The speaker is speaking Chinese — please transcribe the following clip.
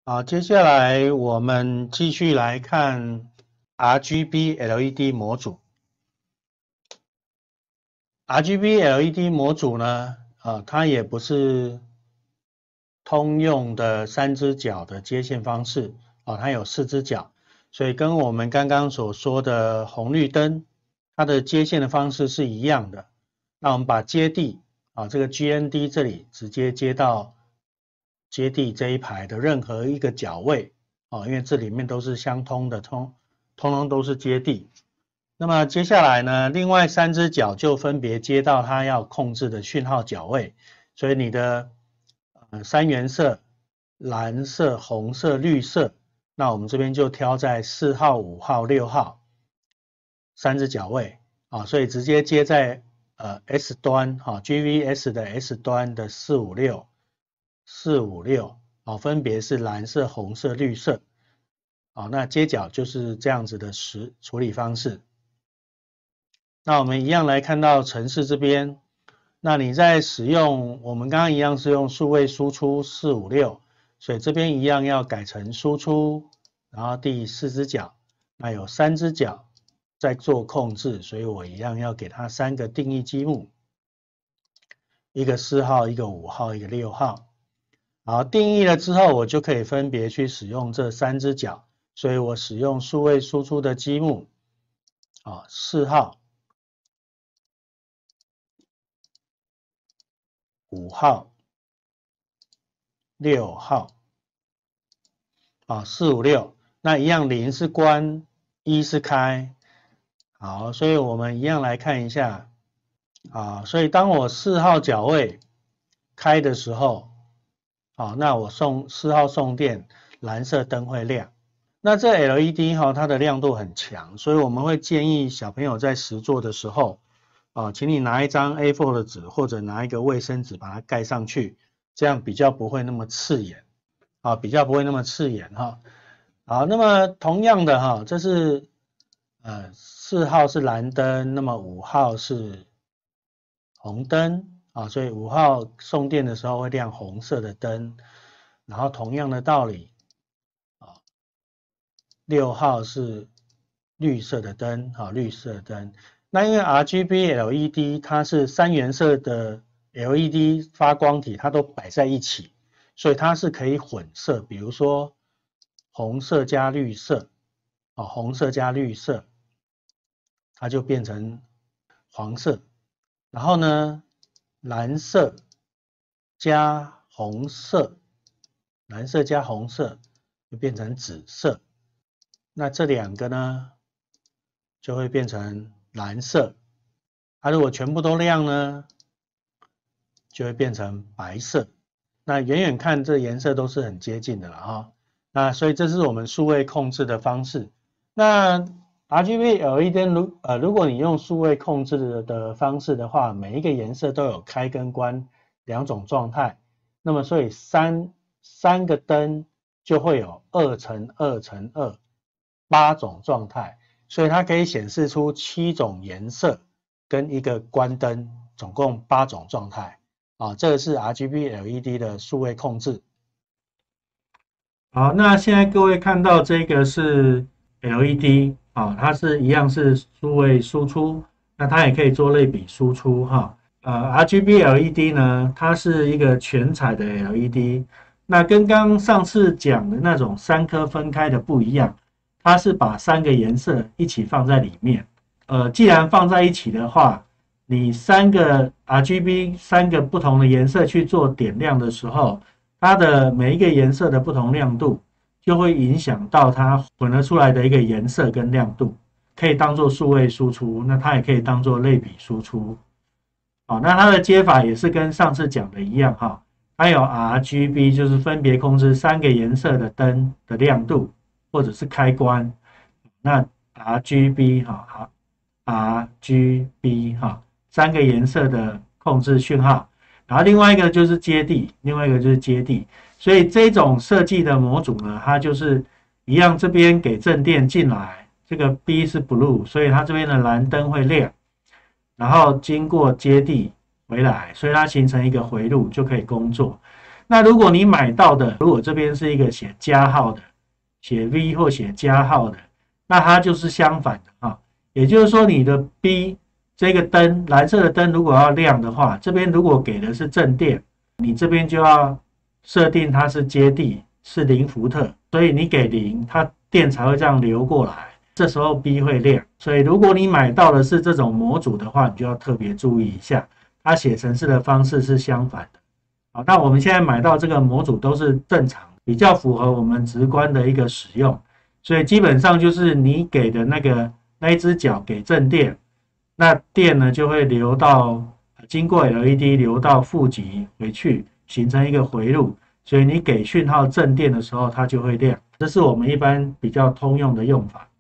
好，接下来我们继续来看 RGB LED 模组。RGB LED 模组呢，它也不是通用的3只脚的接线方式，它有4只脚，所以跟我们刚刚所说的红绿灯，它的接线的方式是一样的。那我们把接地这个 GND 这里直接接到接地这一排的任何一个角位，因为这里面都是相通的，通通都是接地。那么接下来呢，另外3只脚就分别接到它要控制的讯号角位，所以你的3原色，蓝色、红色、绿色，那我们这边就挑在4号、5号、6号3只角位所以直接接在S 端GVS 的 S 端的456分别是蓝色、红色、绿色那接角就是这样子的处理方式。那我们一样来看到程式这边，那你在使用我们刚刚一样是用数位输出456，所以这边一样要改成输出，然后第4只脚，那有3只脚在做控制，所以我一样要给它3个定义积木，一个4号，一个5号，一个6号。好，定义了之后，我就可以分别去使用这3只脚，所以我使用数位输出的积木4号、5号、6号456，那一样0是关，1是开。好，所以我们一样来看一下所以当我4号角位开的时候那我4号送电，蓝色灯会亮。那这 LED 它的亮度很强，所以我们会建议小朋友在实作的时候请你拿一张 A4 的纸或者拿一个卫生纸把它盖上去，这样比较不会那么刺眼比较不会那么刺眼好，那么同样的这是4号是蓝灯，那么5号是红灯所以5号送电的时候会亮红色的灯，然后同样的道理6号是绿色的灯绿色的灯。那因为 RGB LED 它是3原色的 LED 发光体，它都摆在一起，所以它是可以混色，比如说红色加绿色红色加绿色，它就变成黄色。然后呢，蓝色加红色，蓝色加红色就变成紫色。那这2个呢，就会变成蓝色。如果全部都亮呢，就会变成白色。那远远看这颜色都是很接近的了那所以这是我们数位控制的方式。那 RGB LED 如果你用数位控制的方式的话，每一个颜色都有开跟关2种状态。那么所以三个灯就会有2乘2乘2 8种状态，所以它可以显示出7种颜色跟一个关灯，总共8种状态这个是 RGB LED 的数位控制。好，那现在各位看到这个是 LED 它是一样是数位输出，那它也可以做类比输出RGB LED 呢，它是一个全彩的 LED， 那跟刚上次讲的那种3颗分开的不一样，它是把3个颜色一起放在里面。既然放在一起的话，你3个 RGB 3个不同的颜色去做点亮的时候，它的每一个颜色的不同亮度，就会影响到它混合出来的一个颜色跟亮度，可以当做数位输出，那它也可以当做类比输出。那它的接法也是跟上次讲的一样它有 RGB 就是分别控制3个颜色的灯的亮度或者是开关。那 RGB 3个颜色的控制讯号，然后另外一个就是接地，所以这种设计的模组呢，它就是一样，这边给正电进来，这个 B 是 blue， 所以它这边的蓝灯会亮，然后经过接地回来，所以它形成一个回路就可以工作。 那如果你买到的，如果这边是一个写加号的，写 V 或写加号的，那它就是相反的啊。也就是说，你的 B 这个灯，蓝色的灯如果要亮的话，这边如果给的是正电，你这边就要设定它是接地，是0伏特，所以你给0，它电才会这样流过来，这时候 B 会亮。所以如果你买到的是这种模组的话，你就要特别注意一下，它写程式的方式是相反的。好，那我们现在买到这个模组都是正常，比较符合我们直观的一个使用，所以基本上就是你给的那一只脚给正电，那电呢就会流到经过 LED 流到负极回去，形成一个回路，所以你给讯号正电的时候，它就会亮。这是我们一般比较通用的用法。